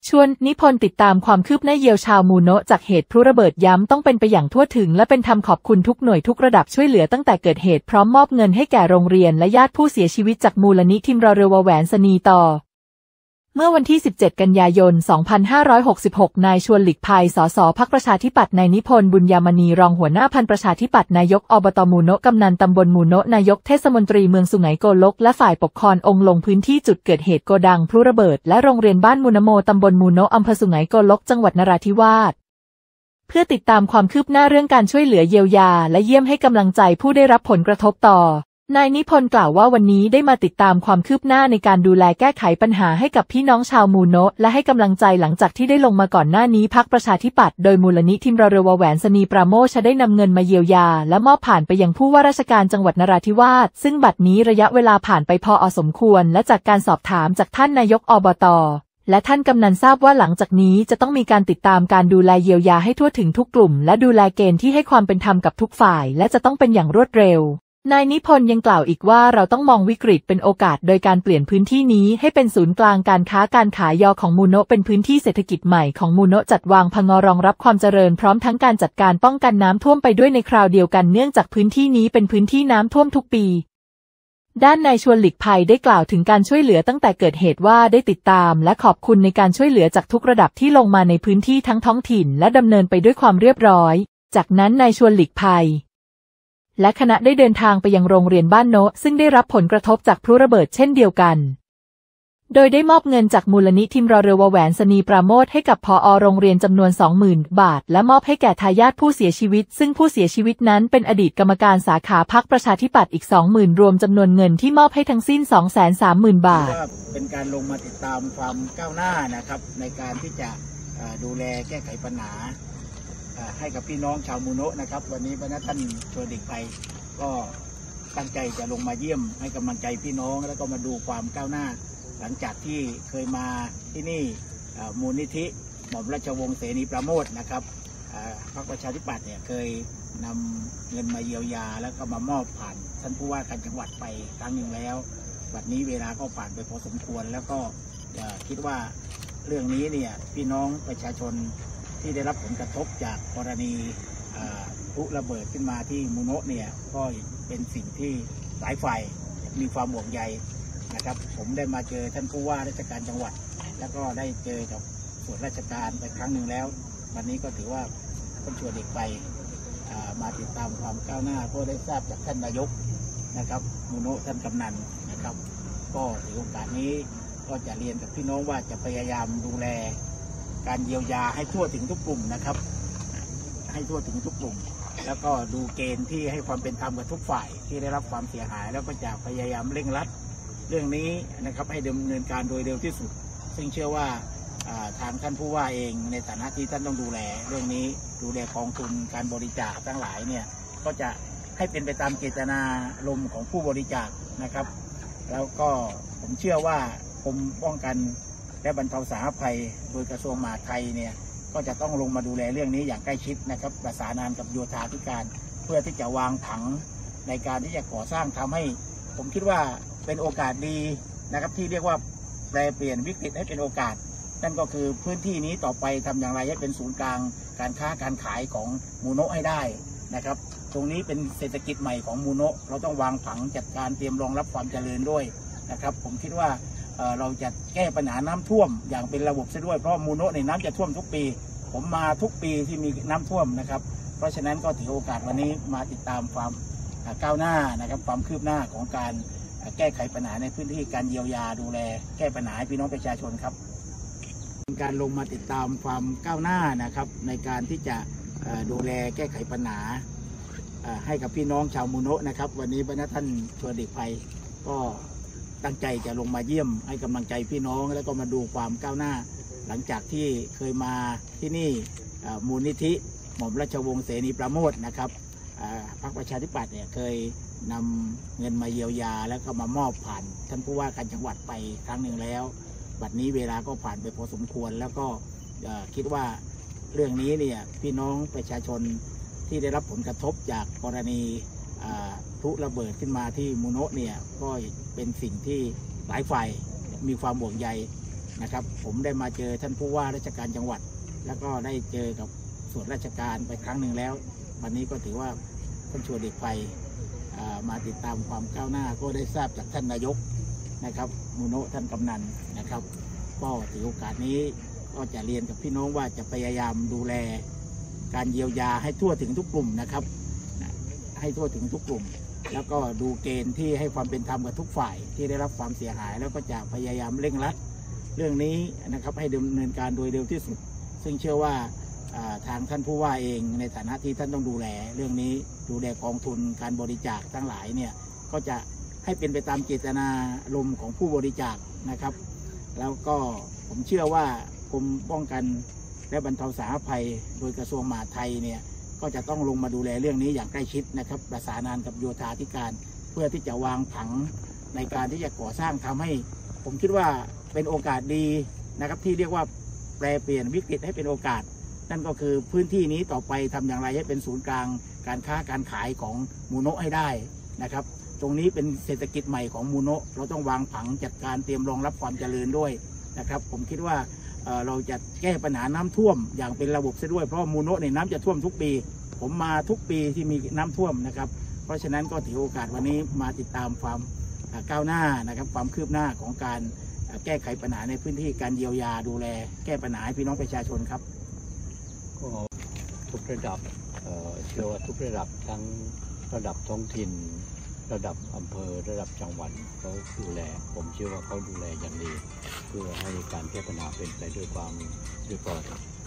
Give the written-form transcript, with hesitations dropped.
ชวนนิพนธ์ติดตามความคืบหน้าเยียวชาวมูโนะจากเหตุพลุระเบิดย้ำต้องเป็นไปอย่างทั่วถึงและเป็นธรรมขอบคุณทุกหน่วยทุกระดับช่วยเหลือตั้งแต่เกิดเหตุพร้อมมอบเงินให้แก่โรงเรียนและญาติผู้เสียชีวิตจากมูลนิธิรอเรือวอแหวนสนีต่อเมื่อวันที่ 17 กันยายน 2566 นายชวนหลีกภัย สส พรรคประชาธิปัตย์ นายนิพนธ์ บุญยามณี รองหัวหน้าพรรคประชาธิปัตย์ นายกอบต.มูโนะ กำนันตำบลมูโนะ นายกเทศมนตรีเมืองสุไหงโกลก และฝ่ายปกครององค์ลงพื้นที่จุดเกิดเหตุโกดังพลุระเบิดและโรงเรียนบ้านมูนโมตำบลมูโนะอำเภอสุไหงโกลก จังหวัดนราธิวาส เพื่อติดตามความคืบหน้าเรื่องการช่วยเหลือเยียวยาและเยี่ยมให้กำลังใจผู้ได้รับผลกระทบต่อนายนิพนธ์กล่าวว่าวันนี้ได้มาติดตามความคืบหน้าในการดูแลแก้ไขปัญหาให้กับพี่น้องชาวมูโนะและให้กำลังใจหลังจากที่ได้ลงมาก่อนหน้านี้พรรคประชาธิปัตย์โดยมูลนิธิรอเรือวอแหวนสนีปราโมชได้นำเงินมาเยียวยาและมอบผ่านไปยังผู้ว่าราชการจังหวัดนราธิวาสซึ่งบัดนี้ระยะเวลาผ่านไปพอสมควรและจากการสอบถามจากท่านนายกอบต.และท่านกำนันทราบว่าหลังจากนี้จะต้องมีการติดตามการดูแลเยียวยาให้ทั่วถึงทุกกลุ่มและดูแลเกณฑ์ที่ให้ความเป็นธรรมกับทุกฝ่ายและจะต้องเป็นอย่างรวดเร็วนายนิพนธ์ยังกล่าวอีกว่าเราต้องมองวิกฤตเป็นโอกาสโดยการเปลี่ยนพื้นที่นี้ให้เป็นศูนย์กลางการค้าการขายของมูโนะเป็นพื้นที่เศรษฐกิจใหม่ของมูโนะจัดวางพงรองรับความเจริญพร้อมทั้งการจัดการป้องกันน้ำท่วมไปด้วยในคราวเดียวกันเนื่องจากพื้นที่นี้เป็นพื้นที่น้ำท่วมทุกปีด้านนายชวนหลีกภัยได้กล่าวถึงการช่วยเหลือตั้งแต่เกิดเหตุว่าได้ติดตามและขอบคุณในการช่วยเหลือจากทุกระดับที่ลงมาในพื้นที่ทั้งท้องถิ่นและดำเนินไปด้วยความเรียบร้อยจากนั้นนายชวนหลีกภัยและคณะได้เดินทางไปยังโรงเรียนบ้านโนะซึ่งได้รับผลกระทบจากพลุระเบิดเช่นเดียวกันโดยได้มอบเงินจากมูลนิธิรอเรือวอแหวนสนีปราโมชให้กับผอ.โรงเรียนจำนวน 20,000 บาทและมอบให้แก่ทายาทผู้เสียชีวิตซึ่งผู้เสียชีวิตนั้นเป็นอดีตกรรมการสาขาพรรคประชาธิปัตย์อีก 20,000 รวมจำนวนเงินที่มอบให้ทั้งสิ้น 230,000 บาทเป็นการลงมาติดตามความก้าวหน้านะครับในการที่จะดูแลแก้ไขปัญหาให้กับพี่น้องชาวมูโนะนะครับวันนี้พระท่านชวนหลีกภัยก็ตั้งใจจะลงมาเยี่ยมให้กำลังใจพี่น้องแล้วก็มาดูความก้าวหน้าหลังจากที่เคยมาที่นี่มูลนิธิหม่อมราชวงศ์เสนีปราโมชนะครับพรรคประชาธิปัตย์เนี่ยเคยนำเงินมาเยียวยาแล้วก็มามอบผ่านท่านผู้ว่าการจังหวัดไปครั้งหนึ่งแล้ววันนี้เวลาก็ผ่านไปพอสมควรแล้วก็คิดว่าเรื่องนี้เนี่ยพี่น้องประชาชนที่ได้รับผลกระทบจากกรณีพลุระเบิดขึ้นมาที่มูโนะเนี่ยก็เป็นสิ่งที่หลายฝ่ายมีความห่วงใยนะครับผมได้มาเจอท่านผู้ว่าราชการจังหวัดแล้วก็ได้เจอกับส่วนราชการไปครั้งหนึ่งแล้ววันนี้ก็ถือว่าท่านชวนเด็กไปมาติดตามความก้าวหน้าก็ได้ทราบจากท่านนายกนะครับมูโนะท่านกำนันนะครับก็ถือโอกาสนี้ก็จะเรียนกับพี่น้องว่าจะพยายามดูแลการเยียวยาให้ทั่วถึงทุกกลุ่มนะครับให้ทั่วถึงทุกกลุ่มแล้วก็ดูเกณฑ์ที่ให้ความเป็นธรรมกับทุกฝ่ายที่ได้รับความเสียหายแล้วก็จะพยายามเร่งรัดเรื่องนี้นะครับให้ดำเนินการโดยเร็วที่สุดซึ่งเชื่อว่าทางท่านผู้ว่าเองในฐานะที่ท่านต้องดูแลเรื่องนี้ดูแลกองทุนการบริจาคทั้งหลายเนี่ยก็จะให้เป็นไปตามเจตนารมณ์ของผู้บริจาคนะครับแล้วก็ผมเชื่อว่ากรมป้องกันและบรรเทาสาธารณภัยโดยกระทรวงมหาดไทยเนี่ยก็จะต้องลงมาดูแลเรื่องนี้อย่างใกล้ชิดนะครับประสานงานกับโยธาธิการเพื่อที่จะวางผังในการที่จะก่อสร้างทำให้ผมคิดว่าเป็นโอกาสดีนะครับที่เรียกว่าแปลเปลี่ยนวิกฤตให้เป็นโอกาสนั่นก็คือพื้นที่นี้ต่อไปทำอย่างไรให้เป็นศูนย์กลางการค้าการขายของมูโนะให้ได้นะครับตรงนี้เป็นเศรษฐกิจใหม่ของมูโนะเราต้องวางผังจัดการเตรียมรองรับความเจริญด้วยนะครับผมคิดว่าเราจะแก้ปัญหาน้ำท่วมอย่างเป็นระบบซะด้วยเพราะมูโนะในน้ำจะท่วมทุกปีผมมาทุกปีที่มีน้ำท่วมนะครับเพราะฉะนั้นก็ถือโอกาสวันนี้มาติดตามความก้าวหน้านะครับความคืบหน้าของการแก้ไขปัญหาในพื้นที่การเยียวยาดูแลแก้ปัญหาให้พี่น้องประชาชนครับการลงมาติดตามความก้าวหน้านะครับในการที่จะดูแลแก้ไขปัญหาให้กับพี่น้องชาวมูโนะนะครับวันนี้พระท่านชวนหลีกภัยก็ตั้งใจจะลงมาเยี่ยมให้กำลังใจพี่น้องแล้วก็มาดูความก้าวหน้าหลังจากที่เคยมาที่นี่มูลนิธิหม่อมราชวงศ์เสนีปราโมชนะครับพรรคประชาธิปัตย์เนี่ยเคยนำเงินมาเยียวยาแล้วก็มามอบผ่านท่านผู้ว่าการจังหวัดไปครั้งหนึ่งแล้วบัดนี้เวลาก็ผ่านไปพอสมควรแล้วก็คิดว่าเรื่องนี้เนี่ยพี่น้องประชาชนที่ได้รับผลกระทบจากกรณีพลุระเบิดขึ้นมาที่มูโนะเนี่ยก็เป็นสิ่งที่หลายฝ่ายมีความห่วงใยนะครับผมได้มาเจอท่านผู้ว่าราชการจังหวัดแล้วก็ได้เจอกับส่วนราชการไปครั้งหนึ่งแล้ววันนี้ก็ถือว่าท่านชวนเด็กไปมาติดตามความก้าวหน้าก็ได้ทราบจากท่านนายกนะครับมูโนะท่านกำนันนะครับก็ถือโอกาสนี้ก็จะเรียนกับพี่น้องว่าจะพยายามดูแลการเยียวยาให้ทั่วถึงทุกกลุ่มนะครับให้ทั่วถึงทุกกลุ่มแล้วก็ดูเกณฑ์ที่ให้ความเป็นธรรมกับทุกฝ่ายที่ได้รับความเสียหายแล้วก็จะพยายามเร่งรัดเรื่องนี้นะครับให้ดำเนินการโดยเร็วที่สุดซึ่งเชื่อว่าทางท่านผู้ว่าเองในฐานะที่ท่านต้องดูแลเรื่องนี้ดูแลกองทุนการบริจาคทั้งหลายเนี่ยก็จะให้เป็นไปตามเจตนารมณ์ของผู้บริจาคนะครับแล้วก็ผมเชื่อว่ากรมป้องกันและบรรเทาสาธารณภัยโดยกระทรวงมหาดไทยเนี่ยก็จะต้องลงมาดูแลเรื่องนี้อย่างใกล้ชิดนะครับประสานงานกับโยธาธิการเพื่อที่จะวางผังในการที่จะก่อสร้างทำให้ผมคิดว่าเป็นโอกาสดีนะครับที่เรียกว่าแปลเปลี่ยนวิกฤตให้เป็นโอกาสนั่นก็คือพื้นที่นี้ต่อไปทำอย่างไรให้เป็นศูนย์กลางการค้าการขายของมูโนะให้ได้นะครับตรงนี้เป็นเศรษฐกิจใหม่ของมูโนะเราต้องวางผังจัดการเตรียมรองรับความเจริญด้วยนะครับผมคิดว่าเราจะแก้ปัญหาน้ำท่วมอย่างเป็นระบบซะด้วยเพราะมูโนะในน้ำจะท่วมทุกปีผมมาทุกปีที่มีน้ำท่วมนะครับเพราะฉะนั้นก็ถือโอกาสวันนี้มาติดตามความก้าวหน้านะครับความคืบหน้าของการแก้ไขปัญหาในพื้นที่การเยียวยาดูแลแก้ปัญหาให้พี่น้องประชาชนครับก็ทุกระดับเชื่อว่าทุกระดับทั้งระดับท้องถิ่นระดับอำเภอระดับจังหวัดเขาดูแลผมเชื่อว่าเขาดูแลอย่างดีเพื่อให้การแก้ปัญหาเป็นไปด้วยความเรียบร้อย